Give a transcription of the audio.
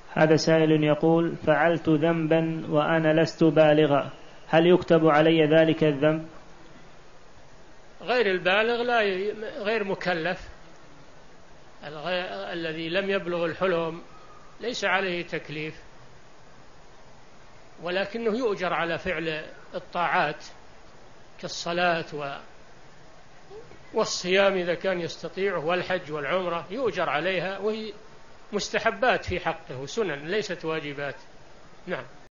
هذا سائل يقول: فعلت ذنبا وأنا لست بالغا، هل يكتب علي ذلك الذنب؟ غير البالغ غير مكلف، الذي لم يبلغ الحلم ليس عليه تكليف، ولكنه يؤجر على فعل الطاعات كالصلاة والصيام إذا كان يستطيعه، والحج والعمرة يؤجر عليها، وهي مستحبات في حقه وسنن ليست واجبات. نعم.